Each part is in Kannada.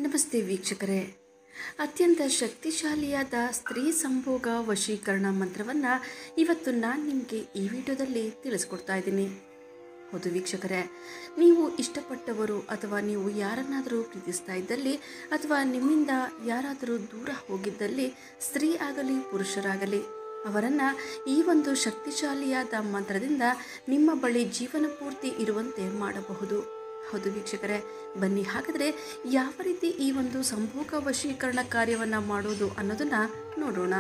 ನಮಸ್ತೆ ವೀಕ್ಷಕರೇ. ಅತ್ಯಂತ ಶಕ್ತಿಶಾಲಿಯಾದ ಸ್ತ್ರೀ ಸಂಭೋಗ ವಶೀಕರಣ ಮಂತ್ರವನ್ನು ಇವತ್ತು ನಾನು ನಿಮಗೆ ಈ ವಿಡಿಯೋದಲ್ಲಿ ತಿಳಿಸ್ಕೊಡ್ತಾ ಇದ್ದೀನಿ. ಹೌದು ವೀಕ್ಷಕರೇ, ನೀವು ಇಷ್ಟಪಟ್ಟವರು ಅಥವಾ ನೀವು ಯಾರನ್ನಾದರೂ ಪ್ರೀತಿಸ್ತಾ ಇದ್ದಲ್ಲಿ ಅಥವಾ ನಿಮ್ಮಿಂದ ಯಾರಾದರೂ ದೂರ ಹೋಗಿದ್ದಲ್ಲಿ, ಸ್ತ್ರೀ ಆಗಲಿ ಪುರುಷರಾಗಲಿ, ಅವರನ್ನು ಈ ಒಂದು ಶಕ್ತಿಶಾಲಿಯಾದ ಮಂತ್ರದಿಂದ ನಿಮ್ಮ ಬಳಿ ಜೀವನ ಪೂರ್ತಿ ಇರುವಂತೆ ಮಾಡಬಹುದು. ಹೌದು ವೀಕ್ಷಕರೇ, ಬನ್ನಿ ಹಾಗಾದರೆ ಯಾವ ರೀತಿ ಈ ಒಂದು ಸಂಭೋಗ ವಶೀಕರಣ ಕಾರ್ಯವನ್ನು ಮಾಡೋದು ಅನ್ನೋದನ್ನು ನೋಡೋಣ.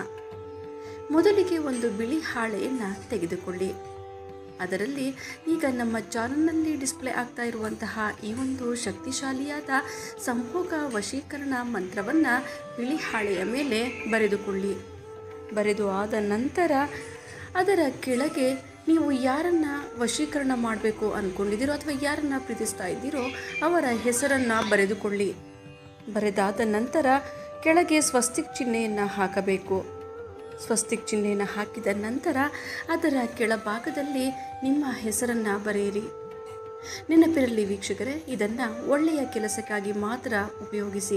ಮೊದಲಿಗೆ ಒಂದು ಬಿಳಿ ಹಾಳೆಯನ್ನು ತೆಗೆದುಕೊಳ್ಳಿ. ಅದರಲ್ಲಿ ಈಗ ನಮ್ಮ ಚಾನಲ್ನಲ್ಲಿ ಡಿಸ್ಪ್ಲೇ ಆಗ್ತಾ ಇರುವಂತಹ ಈ ಒಂದು ಶಕ್ತಿಶಾಲಿಯಾದ ಸಂಭೋಗ ವಶೀಕರಣ ಮಂತ್ರವನ್ನು ಬಿಳಿ ಹಾಳೆಯ ಮೇಲೆ ಬರೆದುಕೊಳ್ಳಿ. ಬರೆದು ಆದ ನಂತರ ಅದರ ಕೆಳಗೆ ನೀವು ಯಾರನ್ನು ವಶೀಕರಣ ಮಾಡಬೇಕು ಅಂದ್ಕೊಂಡಿದ್ದೀರೋ ಅಥವಾ ಯಾರನ್ನು ಪ್ರೀತಿಸ್ತಾ ಇದ್ದೀರೋ ಅವರ ಹೆಸರನ್ನು ಬರೆದುಕೊಳ್ಳಿ. ಬರೆದಾದ ನಂತರ ಕೆಳಗೆ ಸ್ವಸ್ತಿಕ್ ಚಿಹ್ನೆಯನ್ನು ಹಾಕಬೇಕು. ಸ್ವಸ್ತಿಕ್ ಚಿಹ್ನೆಯನ್ನು ಹಾಕಿದ ನಂತರ ಅದರ ಕೆಳಭಾಗದಲ್ಲಿ ನಿಮ್ಮ ಹೆಸರನ್ನು ಬರೆಯಿರಿ. ನೆನಪಿರಲಿ ವೀಕ್ಷಕರೇ, ಇದನ್ನು ಒಳ್ಳೆಯ ಕೆಲಸಕ್ಕಾಗಿ ಮಾತ್ರ ಉಪಯೋಗಿಸಿ.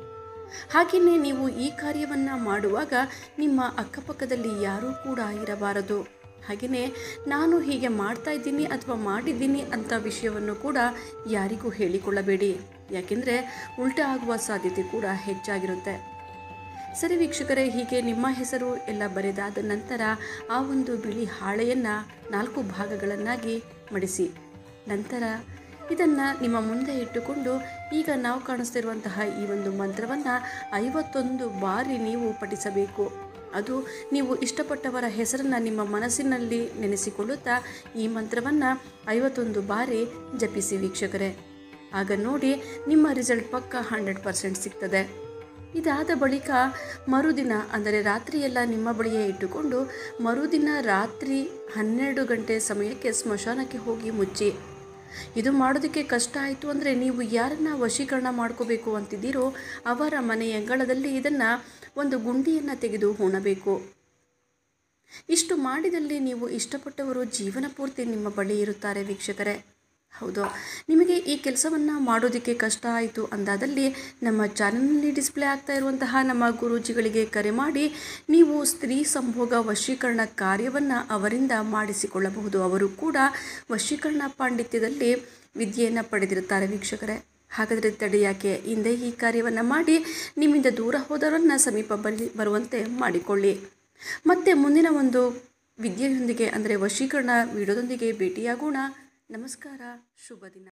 ಹಾಗೆಯೇ ನೀವು ಈ ಕಾರ್ಯವನ್ನು ಮಾಡುವಾಗ ನಿಮ್ಮ ಅಕ್ಕಪಕ್ಕದಲ್ಲಿ ಯಾರೂ ಕೂಡ ಇರಬಾರದು. ಹಾಗೆಯೇ ನಾನು ಹೀಗೆ ಮಾಡ್ತಾ ಇದ್ದೀನಿ ಅಥವಾ ಮಾಡಿದ್ದೀನಿ ಅಂತ ವಿಷಯವನ್ನು ಕೂಡ ಯಾರಿಗೂ ಹೇಳಿಕೊಳ್ಳಬೇಡಿ, ಯಾಕೆಂದರೆ ಉಲ್ಟಾ ಆಗುವ ಸಾಧ್ಯತೆ ಕೂಡ ಹೆಚ್ಚಾಗಿರುತ್ತೆ. ಸರಿ ವೀಕ್ಷಕರೇ, ಹೀಗೆ ನಿಮ್ಮ ಹೆಸರು ಎಲ್ಲ ಬರೆದಾದ ನಂತರ ಆ ಒಂದು ಬಿಳಿ ಹಾಳೆಯನ್ನು 4 ಭಾಗಗಳನ್ನಾಗಿ ಮಡಿಸಿ. ನಂತರ ಇದನ್ನು ನಿಮ್ಮ ಮುಂದೆ ಇಟ್ಟುಕೊಂಡು ಈಗ ನಾವು ಕಾಣಿಸ್ತಿರುವಂತಹ ಈ ಒಂದು ಮಂತ್ರವನ್ನು 51 ಬಾರಿ ನೀವು ಪಠಿಸಬೇಕು. ಅದು ನೀವು ಇಷ್ಟಪಟ್ಟವರ ಹೆಸರನ್ನು ನಿಮ್ಮ ಮನಸ್ಸಿನಲ್ಲಿ ನೆನೆಸಿಕೊಳ್ಳುತ್ತಾ ಈ ಮಂತ್ರವನ್ನು 51 ಬಾರಿ ಜಪಿಸಿ ವೀಕ್ಷಕರೇ. ಆಗ ನೋಡಿ ನಿಮ್ಮ ರಿಸಲ್ಟ್ ಪಕ್ಕ 100% ಸಿಗ್ತದೆ. ಇದಾದ ಬಳಿಕ ಮರುದಿನ ಅಂದರೆ ರಾತ್ರಿಯೆಲ್ಲ ನಿಮ್ಮ ಬಳಿಯೇ ಇಟ್ಟುಕೊಂಡು ಮರುದಿನ ರಾತ್ರಿ 12 ಗಂಟೆ ಸಮಯಕ್ಕೆ ಸ್ಮಶಾನಕ್ಕೆ ಹೋಗಿ ಮುಚ್ಚಿ. ಇದು ಮಾಡೋದಕ್ಕೆ ಕಷ್ಟ ಆಯಿತು ಅಂದರೆ ನೀವು ಯಾರನ್ನು ವಶೀಕರಣ ಮಾಡ್ಕೋಬೇಕು ಅಂತಿದ್ದೀರೋ ಅವರ ಮನೆಯ ಅಂಗಳದಲ್ಲಿ ಇದನ್ನು ಒಂದು ಗುಂಡಿಯನ್ನು ತೆಗೆದು ಹೂಣಬೇಕು. ಇಷ್ಟು ಮಾಡಿದಲ್ಲಿ ನೀವು ಇಷ್ಟಪಟ್ಟವರು ಜೀವನ ಪೂರ್ತಿ ನಿಮ್ಮ ಬಳಿ ಇರುತ್ತಾರೆ ವೀಕ್ಷಕರೇ. ಹೌದು, ನಿಮಗೆ ಈ ಕೆಲಸವನ್ನು ಮಾಡೋದಕ್ಕೆ ಕಷ್ಟ ಆಯಿತು ಅಂದಾದಲ್ಲಿ ನಮ್ಮ ಚಾನಲ್ನಲ್ಲಿ ಡಿಸ್ಪ್ಲೇ ಆಗ್ತಾ ಇರುವಂತಹ ನಮ್ಮ ಗುರೂಜಿಗಳಿಗೆ ಕರೆ ಮಾಡಿ ನೀವು ಸ್ತ್ರೀ ಸಂಭೋಗ ವಶೀಕರಣ ಕಾರ್ಯವನ್ನು ಅವರಿಂದ ಮಾಡಿಸಿಕೊಳ್ಳಬಹುದು. ಅವರು ಕೂಡ ವಶೀಕರಣ ಪಾಂಡಿತ್ಯದಲ್ಲಿ ವಿದ್ಯೆಯನ್ನು ಪಡೆದಿರುತ್ತಾರೆ ವೀಕ್ಷಕರೇ. ಹಾಗಾದರೆ ತಡೆಯಾಕೆ, ಹಿಂದೆ ಈ ಕಾರ್ಯವನ್ನು ಮಾಡಿ ನಿಮ್ಮಿಂದ ದೂರ ಹೋದವರನ್ನು ಸಮೀಪ ಬರುವಂತೆ ಮಾಡಿಕೊಳ್ಳಿ. ಮತ್ತೆ ಮುಂದಿನ ಒಂದು ವಿದ್ಯೆಯೊಂದಿಗೆ ಅಂದರೆ ವಶೀಕರಣ ವಿಡಿಯೋದೊಂದಿಗೆ ಭೇಟಿಯಾಗೋಣ. ನಮಸ್ಕಾರ, ಶುಭ ದಿನ.